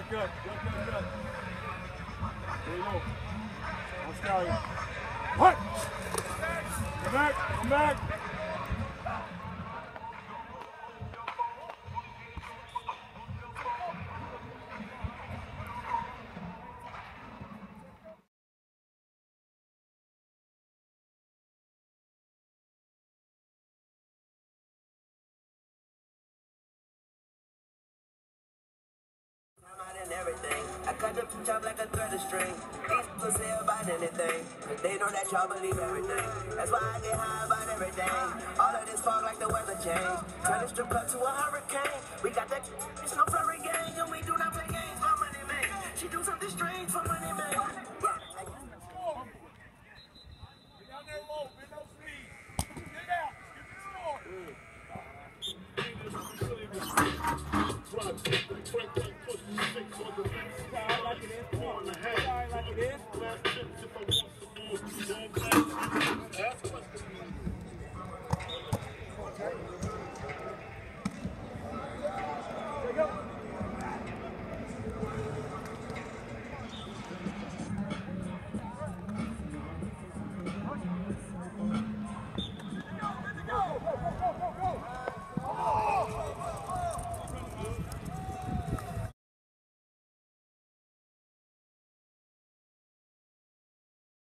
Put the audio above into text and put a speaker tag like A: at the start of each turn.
A: good. There you go. Let's go. What? Come back.
B: And everything. I cut the bitch up like a thread of string. These people say about anything, but they know that y'all believe everything. That's why I get high about everything. All of this fog like the weather change. Turn the strip club to a hurricane. We got that, it's no